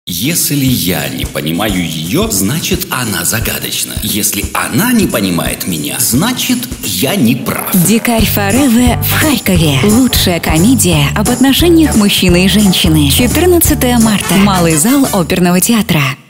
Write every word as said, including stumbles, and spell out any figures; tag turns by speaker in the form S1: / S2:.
S1: Если я не понимаю ее, значит она загадочна. Если она не понимает меня, значит я не прав.
S2: «Дикарь Форева» в Харькове. Лучшая комедия об отношениях мужчины и женщины. четырнадцатого марта. Малый зал оперного театра.